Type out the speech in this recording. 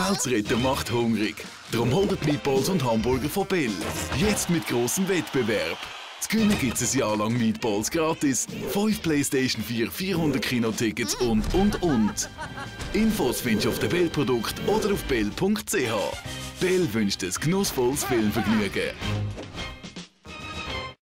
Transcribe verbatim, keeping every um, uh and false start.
Welt zu retten macht hungrig. Darum hundert Meatballs und Hamburger von Bell. Jetzt mit grossem Wettbewerb. Zu gewinnen gibt es ein Jahr lang Meatballs gratis, fünf PlayStation vier, vierhundert Kinotickets und, und, und. Infos findest du auf dem Bell-Produkt oder auf bell punkt c h. Bell wünscht ein genussvolles Filmvergnügen.